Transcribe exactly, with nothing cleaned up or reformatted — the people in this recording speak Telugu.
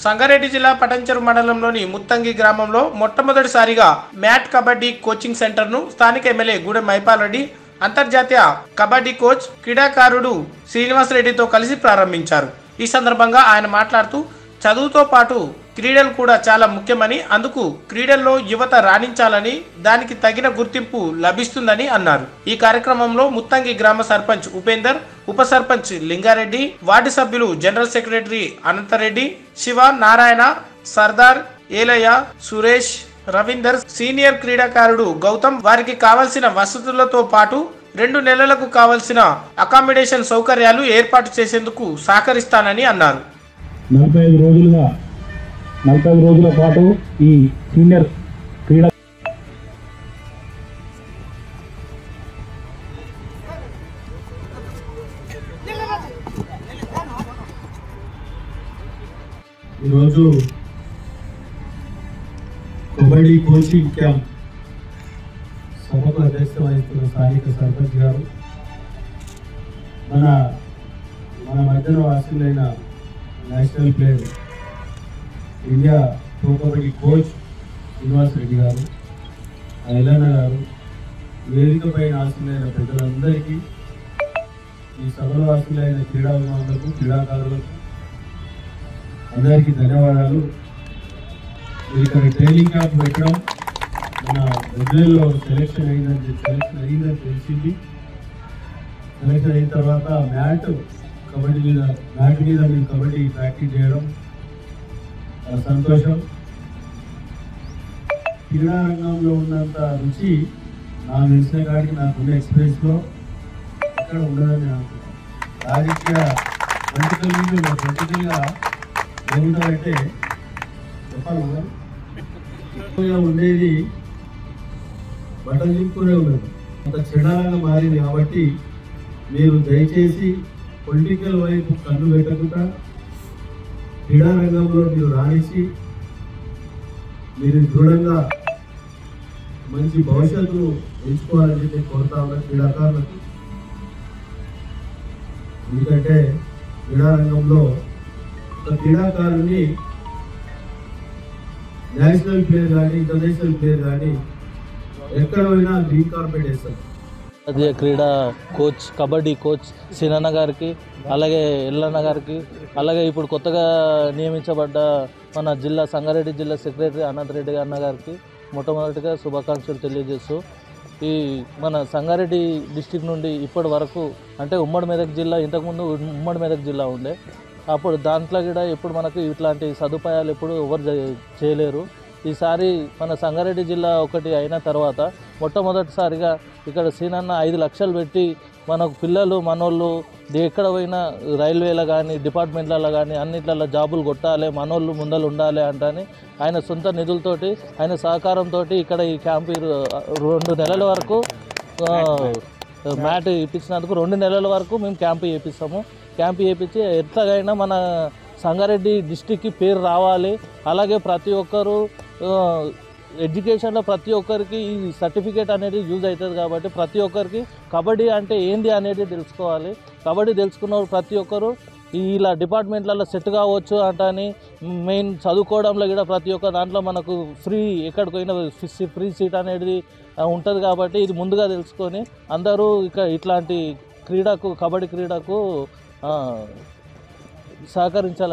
సంగారెడ్డి జిల్లా పటంచెరు మండలంలోని ముత్తంగి గ్రామంలో మొట్టమొదటిసారిగా మ్యాట్ కబడ్డీ కోచింగ్ సెంటర్ను స్థానిక ఎమ్మెల్యే గూడెం మైపాల్ రెడ్డి అంతర్జాతీయ కబడ్డీ కోచ్ క్రీడాకారుడు శ్రీనివాస్ రెడ్డితో కలిసి ప్రారంభించారు. ఈ సందర్భంగా ఆయన మాట్లాడుతూ చదువుతో పాటు క్రీడలు కూడా చాలా ముఖ్యమని, అందుకు క్రీడల్లో యువత రాణించాలని, దానికి తగిన గుర్తింపు లభిస్తుందని అన్నారు. ఈ కార్యక్రమంలో ముత్తంగి గ్రామ సర్పంచ్ ఉపేందర్, ఉప సర్పంచ్ లింగారెడ్డి, వార్డు సభ్యులు general secretary Anantareddy, Shiva, Narayana, Sardar, Elaiah, Suresh, Ravinder, senior క్రీడాకారుడు గౌతమ్ వారికి కావలసిన వసతులతో పాటు రెండు నెలలకు కావలసిన అకామిడేషన్ సౌకర్యాలు ఏర్పాటు చేసేందుకు సహకరిస్తానని అన్నారు. నలభై ఐదు రోజులుగా నలభై ఐదు రోజుల పాటు ఈ సీనియర్ క్రీడా ఈరోజు కబడ్డీ కోచింగ్ క్యాంప్ సభకు అధ్యక్షత వహిస్తున్న స్థానిక సర్పంచ్ గారు, మన మన మధ్యలో వాసులైన national player India pro kabaddi coach Srinivas Reddy గారు, ఐలన్న గారు, వేదిక పైన ఆశలైన ప్రజలందరికీ, ఈ సభలో ఆశలైన క్రీడాభిమానులకు, క్రీడాకారులకు అందరికీ ధన్యవాదాలు. ఇక్కడ ట్రైనింగ్ క్యాంప్ పెట్టడం మన రెగ్యులర్లో సెలెక్షన్ అయిందని సెలెక్షన్ అయిందని తెలిసింది. సెలెక్షన్ అయిన తర్వాత మ్యాట్ కబడ్డీ మీద మ్యాట్ మీద మీరు కబడ్డీ ప్రాక్టీస్ చేయడం చాలా సంతోషం. క్రీడా రంగంలో ఉన్నంత రుచి నాకు తెలిసిన కాడికి నాకున్న ఎక్స్పీరియన్స్లో ఎక్కడ ఉండదని అనుకుంటున్నాను. రాజకీయ పొలిటికల్ మీద పొలిటికల్గా ఏముంటారంటే చెప్పాలి ఉండేది బట్టలు చింపుకునే ఉన్నది, అంత చెడాలంగా మారింది. కాబట్టి మీరు దయచేసి పొలిటికల్ వైపు కన్ను పెట్టకుండా క్రీడా రంగంలో మీరు రాణించి మీరు దృఢంగా మంచి భవిష్యత్తును ఎంచుకోవాలని చెప్పి కోరుతా ఉన్న క్రీడాకారులకు. ఎందుకంటే క్రీడా రంగంలో ఒక క్రీడాకారుని నేషనల్ ప్లేయర్ కానీ ఇంటర్నేషనల్ ప్లేయర్ కానీ ఎక్కడ పోయినా గ్రీన్ కార్పెట్ వేస్తారు. అదే క్రీడా కోచ్ కబడ్డీ కోచ్ సినన్న గారికి, అలాగే ఎల్లన్న గారికి, అలాగే ఇప్పుడు కొత్తగా నియమించబడ్డ మన జిల్లా సంగారెడ్డి జిల్లా సెక్రటరీ అనంతరెడ్డి అన్న గారికి మొట్టమొదటిగా శుభాకాంక్షలు తెలియజేస్తూ, ఈ మన సంగారెడ్డి డిస్టిక్ నుండి ఇప్పటి వరకు అంటే ఉమ్మడి మెదక్ జిల్లా, ఇంతకుముందు ఉమ్మడి మెదక్ జిల్లా ఉండే, అప్పుడు దాంట్లో కూడా ఎప్పుడు మనకు ఇట్లాంటి సదుపాయాలు ఎప్పుడు ఎవరు చేయలేరు. ఈసారి మన సంగారెడ్డి జిల్లా ఒకటి అయిన తర్వాత మొట్టమొదటిసారిగా ఇక్కడ సీనన్న ఐదు లక్షలు పెట్టి మనకు పిల్లలు మనోళ్ళు ఎక్కడ పోయినా రైల్వేలో కానీ డిపార్ట్మెంట్లలో కానీ అన్నిట్లలో జాబులు కొట్టాలి, మనోళ్ళు ముందలు ఉండాలి అంటని ఆయన సొంత నిధులతోటి ఆయన సహకారంతో ఇక్కడ ఈ క్యాంపు రెండు నెలల వరకు మ్యాట్ ఇప్పించినందుకు రెండు నెలల వరకు మేము క్యాంపు చేపిస్తాము. క్యాంపు చేయించి ఎట్లాగైనా మన సంగారెడ్డి డిస్టిక్కి పేరు రావాలి. అలాగే ప్రతి ఒక్కరు ఎడ్యుకేషన్లో ప్రతి ఒక్కరికి ఈ సర్టిఫికేట్ అనేది యూజ్ అవుతుంది. కాబట్టి ప్రతి ఒక్కరికి కబడ్డీ అంటే ఏంది అనేది తెలుసుకోవాలి. కబడ్డీ తెలుసుకున్న ప్రతి ఒక్కరు ఇలా డిపార్ట్మెంట్లలో సెట్ కావచ్చు అంటని, మెయిన్ చదువుకోవడంలో కూడా ప్రతి ఒక్క దాంట్లో మనకు ఫ్రీ ఎక్కడికైనా ఫ్రీ సీట్ అనేది ఉంటుంది. కాబట్టి ఇది ముందుగా తెలుసుకొని అందరూ ఇక ఇట్లాంటి క్రీడకు కబడ్డీ క్రీడకు సహకరించాలి.